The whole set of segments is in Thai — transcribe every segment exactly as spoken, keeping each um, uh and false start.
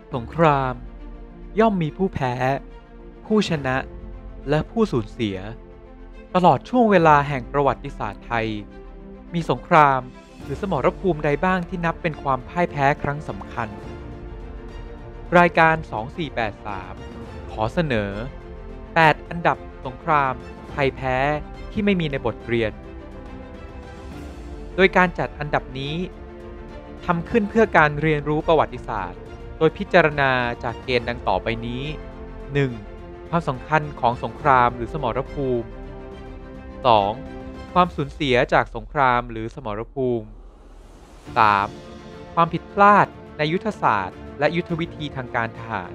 สงครามย่อมมีผู้แพ้ผู้ชนะและผู้สูญเสียตลอดช่วงเวลาแห่งประวัติศาสตร์ไทยมีสงครามหรือสมรภูมิใดบ้างที่นับเป็นความพ่ายแพ้ครั้งสำคัญรายการสอง สี่ แปด สามขอเสนอแปดอันดับสงครามไทยแพ้ที่ไม่มีในบทเรียนโดยการจัดอันดับนี้ทำขึ้นเพื่อการเรียนรู้ประวัติศาสตร์โดยพิจารณาจากเกณฑ์ดังต่อไปนี้ หนึ่ง. ความสำคัญของสงครามหรือสมรภูมิ สอง. ความสูญเสียจากสงครามหรือสมรภูมิ สาม. ความผิดพลาดในยุทธศาสตร์และยุทธวิธีทางการทหาร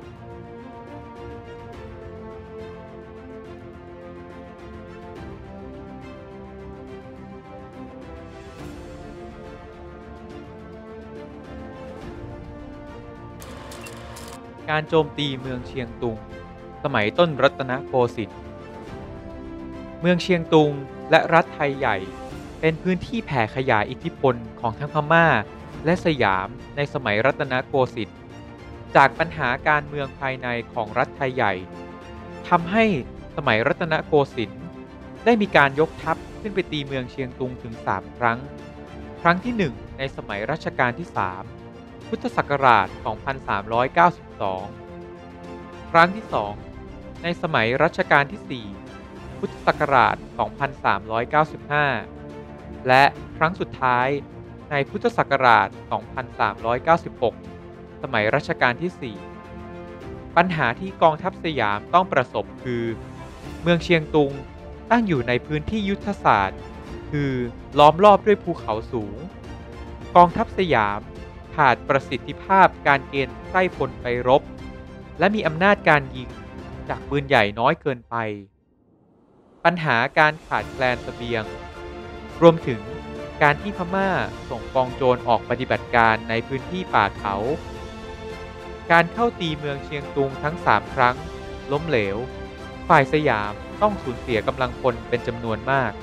การโจมตีเมืองเชียงตุงสมัยต้นรัตนโกสินทร์เมืองเชียงตุงและรัฐไทยใหญ่เป็นพื้นที่แผ่ขยายอิทธิพลของทั้งพม่าและสยามในสมัยรัตนโกสินทร์จากปัญหาการเมืองภายในของรัฐไทยใหญ่ทำให้สมัยรัตนโกสินทร์ได้มีการยกทัพขึ้นไปตีเมืองเชียงตุงถึงสามครั้งครั้งที่หนึ่งในสมัยรัชกาลที่สามพุทธศักราช สองพันสามร้อยเก้าสิบสอง ครั้งที่สองในสมัยรัชกาลที่สี่พุทธศักราช สองพันสามร้อยเก้าสิบห้า และครั้งสุดท้ายในพุทธศักราช สองพันสามร้อยเก้าสิบหก สมัยรัชกาลที่สี่ปัญหาที่กองทัพสยามต้องประสบคือเมืองเชียงตุงตั้งอยู่ในพื้นที่ยุทธศาสตร์คือล้อมรอบด้วยภูเขาสูงกองทัพสยามขาดประสิทธิภาพการเกณฑ์ไพร่พลไปรบและมีอำนาจการยิงจากปืนใหญ่น้อยเกินไปปัญหาการขาดแคลนเสบียงรวมถึงการที่พม่าส่งกองโจรออกปฏิบัติการในพื้นที่ป่าเขาการเข้าตีเมืองเชียงตุงทั้งสามครั้งล้มเหลวฝ่ายสยามต้องสูญเสียกำลังพลเป็นจำนวนมาก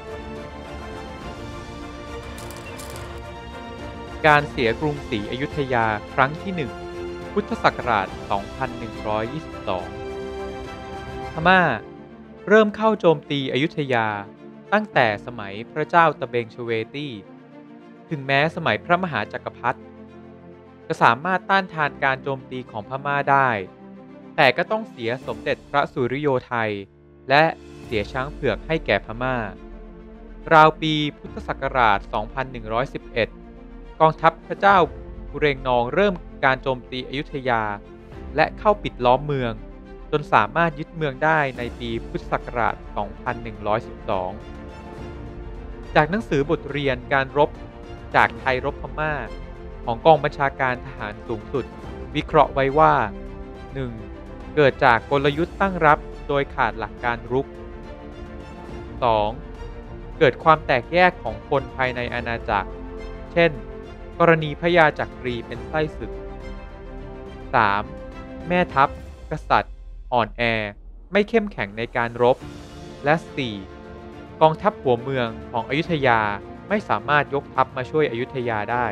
การเสียกรุงศรีอยุธยาครั้งที่หนึ่งพุทธศักราช สองพันหนึ่งร้อยยี่สิบสอง พม่าเริ่มเข้าโจมตีอยุธยาตั้งแต่สมัยพระเจ้าตะเบงชเวตี้ถึงแม้สมัยพระมหาจักรพรรดิจะสามารถต้านทานการโจมตีของพม่าได้แต่ก็ต้องเสียสมเด็จพระสุริโยไทยและเสียช้างเผือกให้แก่พม่าราวปีพุทธศักราช สองพันหนึ่งร้อยสิบเอ็ด กองทัพพระเจ้าบุเรงนองเริ่มการโจมตีอยุธยาและเข้าปิดล้อมเมืองจนสามารถยึดเมืองได้ในปีพุทธศักราช สองพันหนึ่งร้อยสิบสอง จากหนังสือบทเรียนการรบจากไทยรบพม่าของกองบัญชาการทหารสูงสุดวิเคราะห์ไว้ว่า หนึ่ง. เกิดจากกลยุทธ์ตั้งรับโดยขาดหลักการรุก สอง. เกิดความแตกแยกของคนภายในอาณาจักรเช่นกรณีพญาจักรีเป็นไส้ศึก สาม. แม่ทัพกษัตริย์อ่อนแอไม่เข้มแข็งในการรบและ สี่. กองทัพหัวเมืองของอยุธยาไม่สามารถยกทัพมาช่วยอยุธยาได้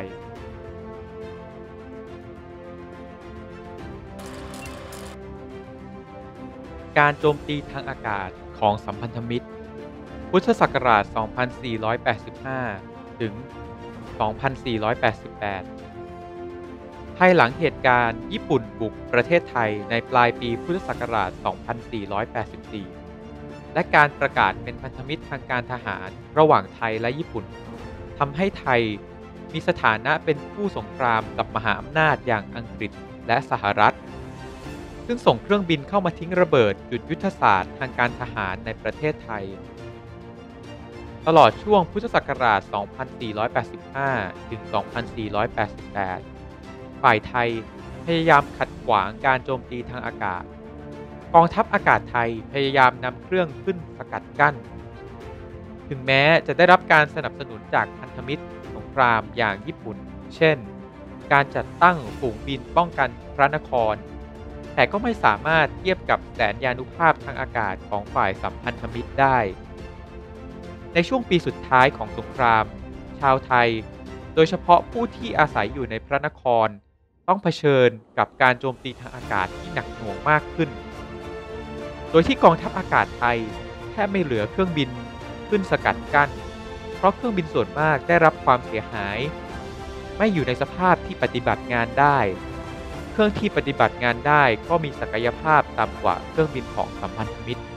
การโจมตีทางอากาศของสัมพันธมิตรพุทธศักราช สองพันสี่ร้อยแปดสิบห้า ถึง สองพันสี่ร้อยแปดสิบแปด ภายหลังเหตุการณ์ญี่ปุ่นบุกประเทศไทยในปลายปีพุทธศักราช สองพันสี่ร้อยแปดสิบสี่ และการประกาศเป็นพันธมิตรทางการทหารระหว่างไทยและญี่ปุ่นทำให้ไทยมีสถานะเป็นคู่สงครามกับมหาอำนาจอย่างอังกฤษและสหรัฐซึ่งส่งเครื่องบินเข้ามาทิ้งระเบิดจุดยุทธศาสตร์ทางการทหารในประเทศไทยตลอดช่วงพุทธศักราช สองพันสี่ร้อยแปดสิบห้า ถึง สองพันสี่ร้อยแปดสิบแปด ฝ่ายไทยพยายามขัดขวางการโจมตีทางอากาศกองทัพอากาศไทยพยายามนำเครื่องขึ้นสกัดกั้นถึงแม้จะได้รับการสนับสนุนจากพันธมิตรสงครามอย่างญี่ปุ่นเช่นการจัดตั้งฝูงบินป้องกันพระนครแต่ก็ไม่สามารถเทียบกับแสนยานุภาพทางอากาศของฝ่ายสัมพันธมิตรได้ในช่วงปีสุดท้ายของสงครามชาวไทยโดยเฉพาะผู้ที่อาศัยอยู่ในพระนครต้องเผชิญกับการโจมตีทางอากาศที่หนักหน่วงมากขึ้นโดยที่กองทัพอากาศไทยแทบไม่เหลือเครื่องบินขึ้นสกัดกั้นเพราะเครื่องบินส่วนมากได้รับความเสียหายไม่อยู่ในสภาพที่ปฏิบัติงานได้เครื่องที่ปฏิบัติงานได้ก็มีศักยภาพต่ำกว่าเครื่องบินของสัมพันธมิตร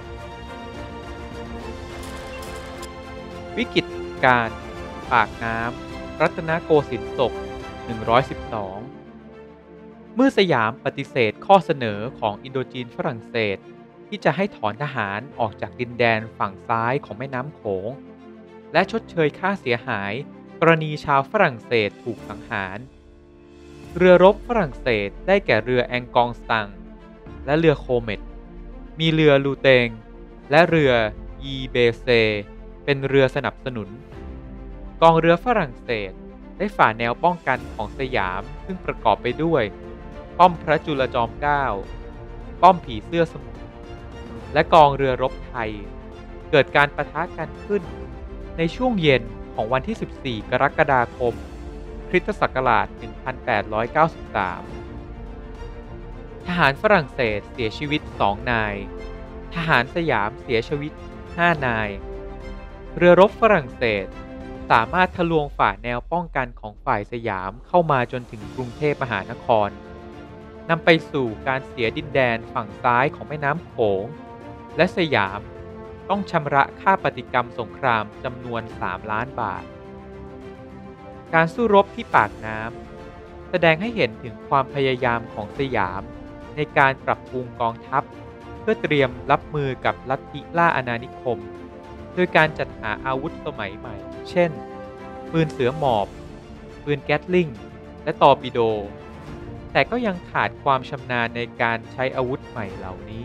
วิกฤตการณ์ปากน้ำรัตนโกสินทร์ศกหนึ่งร้อยสิบสองเมื่อสยามปฏิเสธข้อเสนอของอินโดจีนฝรั่งเศสที่จะให้ถอนทหารออกจากดินแดนฝั่งซ้ายของแม่น้ำโขงและชดเชยค่าเสียหายกรณีชาวฝรั่งเศสถูกสังหารเรือรบฝรั่งเศสได้แก่เรือแองกองสตังและเรือโคเมตมีเรือลูเตงและเรือยีเบเซเป็นเรือสนับสนุนกองเรือฝรั่งเศสได้ฝ่าแนวป้องกันของสยามซึ่งประกอบไปด้วยป้อมพระจุลจอมเกล้าป้อมผีเสื้อสมุทรและกองเรือรบไทยเกิดการปะทะกันขึ้นในช่วงเย็นของวันที่สิบสี่กรกฎาคมคริสตศักราชหนึ่งพันแปดร้อยเก้าสิบสามทหารฝรั่งเศสเสียชีวิตสองนายทหารสยามเสียชีวิตห้านายเรือรบฝรั่งเศสสามารถทะลวงฝ่าแนวป้องกันของฝ่ายสยามเข้ามาจนถึงกรุงเทพมหานครนำไปสู่การเสียดินแดนฝั่งซ้ายของแม่น้ำโขงและสยามต้องชำระค่าปฏิกรรมสงครามจำนวนสามล้านบาทการสู้รบที่ปากน้ำแสดงให้เห็นถึงความพยายามของสยามในการปรับปรุงกองทัพเพื่อเตรียมรับมือกับลัทธิล่าอาณานิคมโดยการจัดหาอาวุธสมัยใหม่เช่นปืนเสือหมอบปืนแก๊สลิงและตอร์ปิโดแต่ก็ยังขาดความชำนาญในการใช้อาวุธใหม่เหล่านี้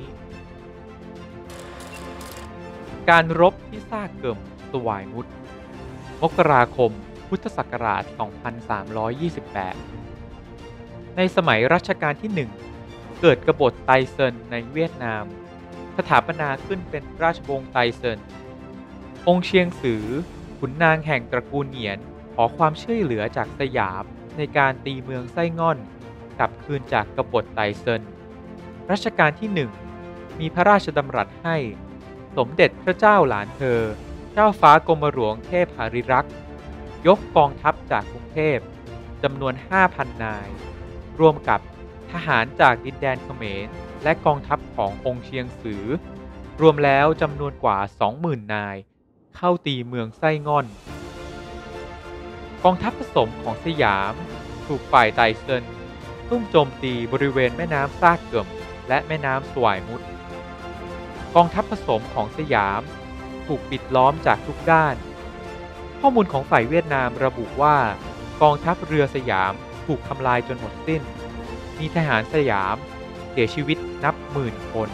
การรบที่ซ่าเกิ่มสวายมุดมกราคมพุทธศักราช สองพันสามร้อยยี่สิบแปด ในสมัยรัชกาลที่ หนึ่ง เกิดกบฏไตเซินในเวียดนามสถาปนาขึ้นเป็นราชวงศ์ไตเซินองค์เชียงสือขุนนางแห่งตระกูลเหงียนขอความช่วยเหลือจากสยามในการตีเมืองไส้ง่อนกลับคืนจากกบฏไตเซินรัชกาลที่ หนึ่ง มีพระราชดำรัสให้สมเด็จพระเจ้าหลานเธอเจ้าฟ้ากรมหลวงเทพหฤรักษ์ยกกองทัพจากกรุงเทพจำนวน ห้าพัน นายรวมกับทหารจากดินแดนเขมรและกองทัพขององค์เชียงสือรวมแล้วจำนวนกว่า สองหมื่น นายเข้าตีเมืองไส้ง่อนกองทัพผสมของสยามถูกฝ่ายไตเซินซุ่มโจมตีบริเวณแม่น้ำซากเกิ่มและแม่น้ำสวายมุดกองทัพผสมของสยามถูกปิดล้อมจากทุกด้านข้อมูลของฝ่ายเวียดนามระบุว่ากองทัพเรือสยามถูกทำลายจนหมดสิ้นมีทหารสยามเสียชีวิตนับหมื่นคน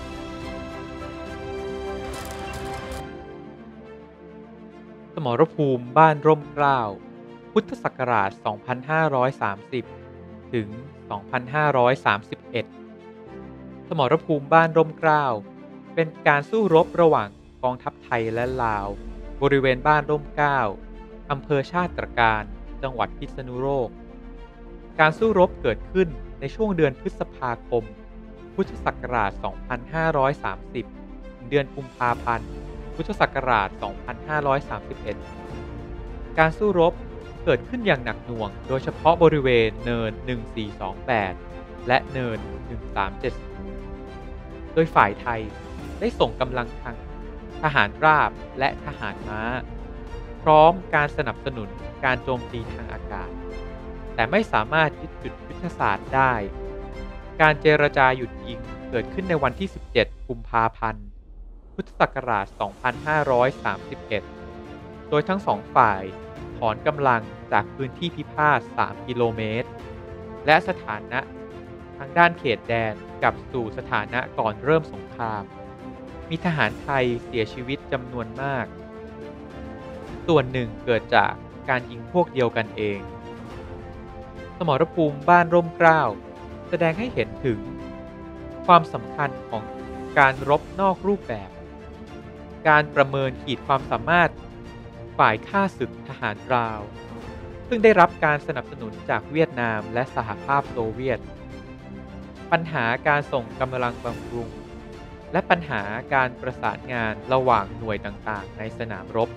สมรภูมิบ้านร่มเกล้าพุทธศักราช สองพันห้าร้อยสามสิบ ถึง สองพันห้าร้อยสามสิบเอ็ด สมรภูมิบ้านร่มเกล้าเป็นการสู้รบระหว่างกองทัพไทยและลาวบริเวณบ้านร่มเกล้าอำเภอชาติตรการจังหวัดพิษณุโลกการสู้รบเกิดขึ้นในช่วงเดือนพฤษภาคมพุทธศักราช สองพันห้าร้อยสามสิบ ถึงเดือนกุมภาพันธ์พุทธศักราช สองพันห้าร้อยสามสิบเอ็ด การสู้รบเกิดขึ้นอย่างหนักหน่วงโดยเฉพาะบริเวณเนิน หนึ่งสี่สองแปด และเนิน หนึ่งสามเจ็ดศูนย์ โดยฝ่ายไทยได้ส่งกำลังทางทหารราบและทหารม้าพร้อมการสนับสนุนการโจมตีทางอากาศแต่ไม่สามารถยึดจุดยุทธศาสตร์ได้การเจรจาหยุดยิงเกิดขึ้นในวันที่ สิบเจ็ด กุมภาพันธ์พุทธศักราช สองพันห้าร้อยสามสิบเอ็ด โดยทั้งสองฝ่ายถอนกำลังจากพื้นที่พิพาท สาม กิโลเมตรและสถานะทางด้านเขตแดนกลับสู่สถานะก่อนเริ่มสงครามมีทหารไทยเสียชีวิตจำนวนมากส่วนหนึ่งเกิดจากการยิงพวกเดียวกันเองสมรภูมิบ้านร่มเกล้าแสดงให้เห็นถึงความสำคัญของการรบนอกรูปแบบการประเมินขีดความสามารถฝ่ายข้าศึกทหารราวซึ่งได้รับการสนับสนุนจากเวียดนามและสหภาพโซเวียตปัญหาการส่งกำลังบำรุงและปัญหาการประสานงานระหว่างหน่วยต่างๆในสนามรบ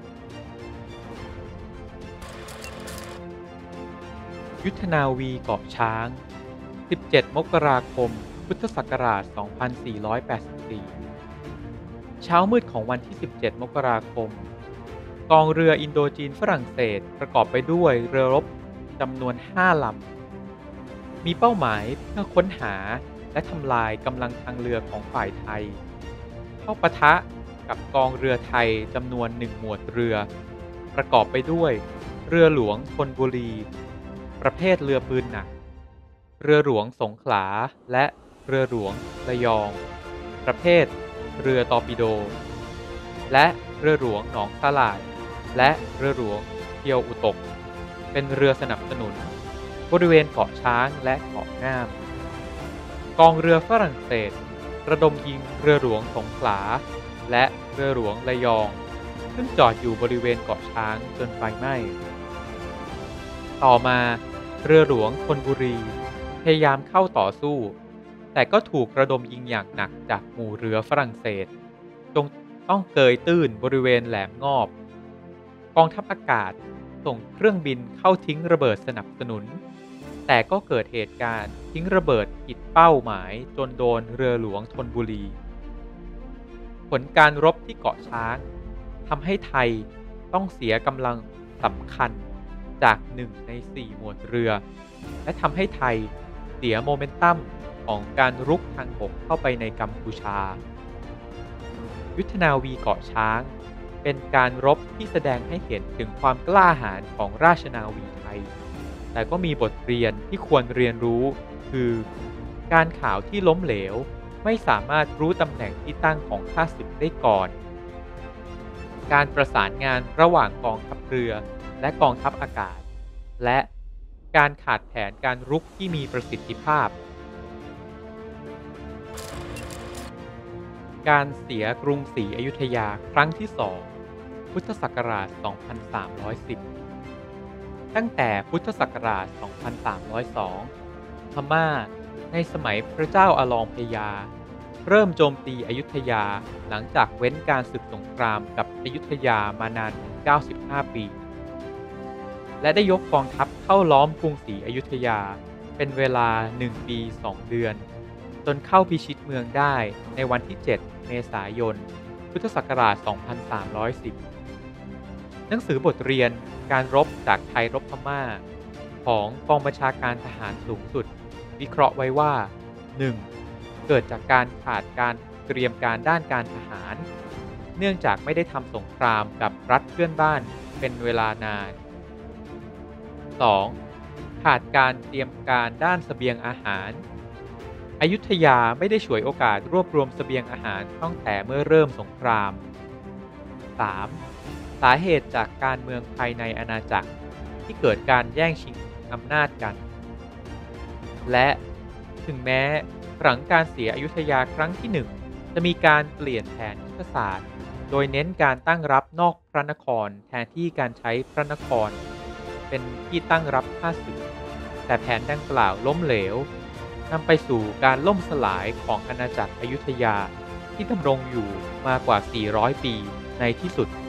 ยุทธนาวีเกาะช้าง สิบเจ็ด มกราคม พุทธศักราช สองพันสี่ร้อยแปดสิบสี่ เช้ามืดของวันที่ สิบเจ็ด มกราคม กองเรืออินโดจีนฝรั่งเศสประกอบไปด้วยเรือรบจำนวน ห้า ลำ มีเป้าหมายเพื่อค้นหาและทำลายกำลังทางเรือของฝ่ายไทย เข้าปะทะกับกองเรือไทยจำนวนหนึ่งหมวดเรือ ประกอบไปด้วยเรือหลวงธนบุรีประเภทเรือปืนหนัก เรือหลวงสงขลาและเรือหลวงระยอง ประเภทเรือตอร์ปิโด และเรือหลวงหนองสลายและเรือหลวงเกียวอุตกเป็นเรือสนับสนุนบริเวณเกาะช้างและเกาะง่าม กองเรือฝรั่งเศสระดมยิงเรือหลวงสงขลาและเรือหลวงระยองซึ่งจอดอยู่บริเวณเกาะช้างจนไฟไหม้ต่อมาเรือหลวงธนบุรีพยายามเข้าต่อสู้แต่ก็ถูกระดมยิงอย่างหนักจากหมู่เรือฝรั่งเศสจงต้องเกยตื้นบริเวณแหลมงอบกองทัพอากาศส่งเครื่องบินเข้าทิ้งระเบิดสนับสนุนแต่ก็เกิดเหตุการณ์ทิ้งระเบิดผิดเป้าหมายจนโดนเรือหลวงธนบุรีผลการรบที่เกาะช้างทำให้ไทยต้องเสียกำลังสำคัญจากหนึ่งในสี่หมวดเรือและทำให้ไทยเสียโมเมนตัมของการรุกทางบกเข้าไปในกัมพูชายุทธนาวีเกาะช้างเป็นการรบที่แสดงให้เห็นถึงความกล้าหาญของราชนาวีไทยแต่ก็มีบทเรียนที่ควรเรียนรู้คือการข่าวที่ล้มเหลวไม่สามารถรู้ตำแหน่งที่ตั้งของข้าศึกได้ก่อนการประสานงานระหว่างกองทัพเรือและกองทัพอากาศและการขาดแผนการรุกที่มีประสิทธิภาพการเสียกรุงศรีอยุธยาครั้งที่สองพุทธศักราช สองพันสามร้อยสิบ ตั้งแต่พุทธศักราช สองพันสามร้อยสอง พม่าในสมัยพระเจ้าอลองพญาเริ่มโจมตีอยุธยาหลังจากเว้นการศึกสงครามกับอยุธยามานานถึงเก้าสิบห้าปีและได้ยกกองทัพเข้าล้อมกรุงศรีอยุธยาเป็นเวลาหนึ่งปีสองเดือนจนเข้าพิชิตเมืองได้ในวันที่เจ็ดเมษายนพุทธศักราช สองพันสามร้อยสิบ หนังสือบทเรียนการรบจากไทยรบพม่าของกองบัญชาการทหารสูงสุดวิเคราะห์ไว้ว่า หนึ่ง. เกิดจากการขาดการเตรียมการด้านการทหารเนื่องจากไม่ได้ทำสงครามกับรัฐเพื่อนบ้านเป็นเวลานาน สอง. ขาดการเตรียมการด้านเสบียงอาหารอยุธยาไม่ได้ฉวยโอกาสรวบรวมเสบียงอาหารตั้งแต่เมื่อเริ่มสงคราม สาม. สาเหตุจากการเมืองภายในอาณาจักรที่เกิดการแย่งชิงอำนาจกันและถึงแม้หลังการเสียอยุธยาครั้งที่หนึ่งจะมีการเปลี่ยนแผนยุทธศาสตร์โดยเน้นการตั้งรับนอกพระนครแทนที่การใช้พระนครเป็นที่ตั้งรับข้าศึกแต่แผนดังกล่าวล้มเหลวนำไปสู่การล่มสลายของอาณาจักรอยุธยาที่ดำรงอยู่มากว่าสี่ร้อยปีในที่สุด